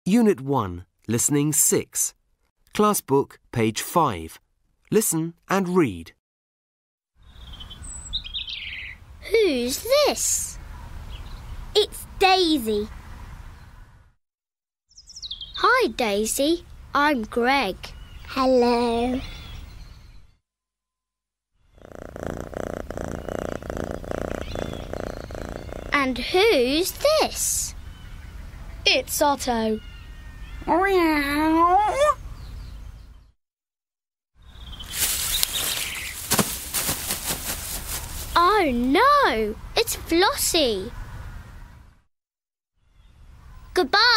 Unit 1, Listening 6. Class Book, page 5. Listen and read. Who's this? It's Daisy. Hi, Daisy. I'm Greg. Hello. And who's this? It's Otto. Oh no, it's Flossie. Goodbye.